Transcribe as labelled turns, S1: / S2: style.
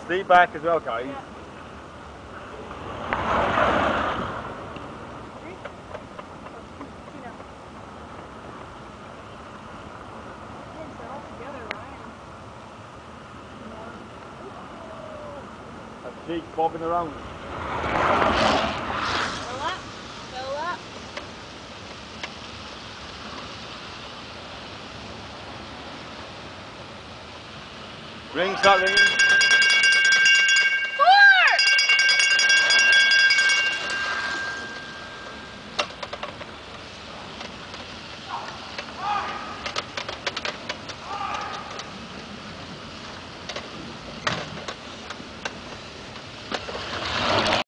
S1: Steep back as well, guys.
S2: Yeah.
S1: That cheek bobbing around.
S2: Fill up, fill up.
S1: Ring, start ringing.